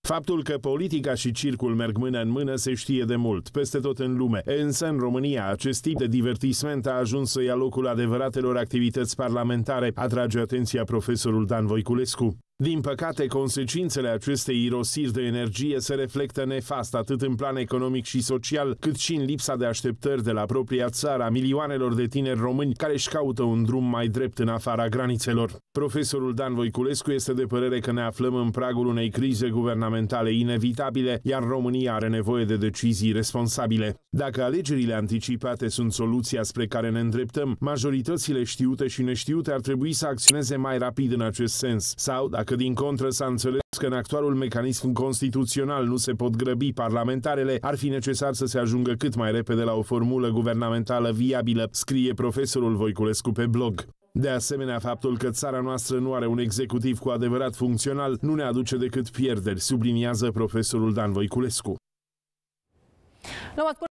Faptul că politica și circul merg mână în mână se știe de mult, peste tot în lume. Însă, în România, acest tip de divertisment a ajuns să ia locul adevăratelor activități parlamentare, atrage atenția profesorul Dan Voiculescu. Din păcate, consecințele acestei irosiri de energie se reflectă nefast atât în plan economic și social, cât și în lipsa de așteptări de la propria țară a milioanelor de tineri români care își caută un drum mai drept în afara granițelor. Profesorul Dan Voiculescu este de părere că ne aflăm în pragul unei crize guvernamentale inevitabile, iar România are nevoie de decizii responsabile. Dacă alegerile anticipate sunt soluția spre care ne îndreptăm, majoritățile știute și neștiute ar trebui să acționeze mai rapid în acest sens, sau, dacă din contră s-a înțeles că în actualul mecanism constituțional nu se pot grăbi parlamentarele, ar fi necesar să se ajungă cât mai repede la o formulă guvernamentală viabilă, scrie profesorul Voiculescu pe blog. De asemenea, faptul că țara noastră nu are un executiv cu adevărat funcțional nu ne aduce decât pierderi, subliniază profesorul Dan Voiculescu.